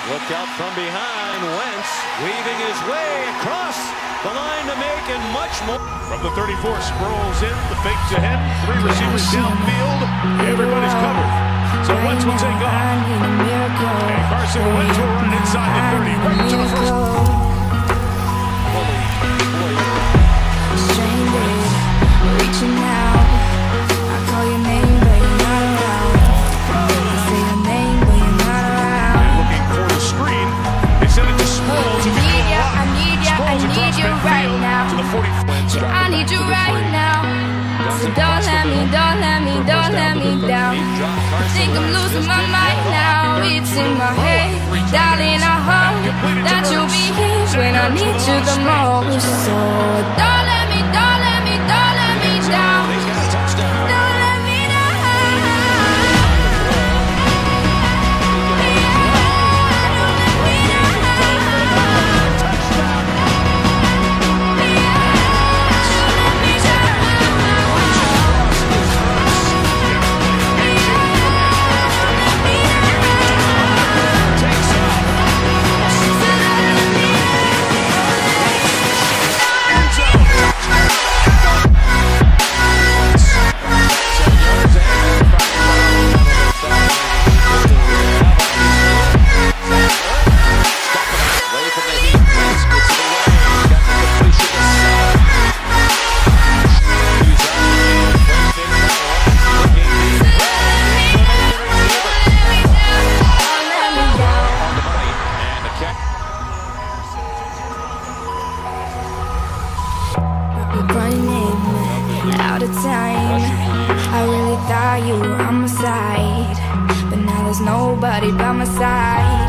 Look out from behind. Wentz weaving his way across the line to make and much more. From the 34, Sproles in, the fake to him. 3 receivers downfield. Everybody's covered. So Wentz will take off. And Carson Wentz will run it inside the 30. Right to the first. Reaching out, I call your name, but you're not around. I say your name, but you're not around. Looking for the screen. They send it to Sproles. I need you right now. To the 40. I need you right now. So don't let me down. I think I'm losing my mind now. It's in my head, darling. I hope that you'll be here when I need you the most. So don't let me down. Running out of time. I really thought you were on my side, but now there's nobody by my side.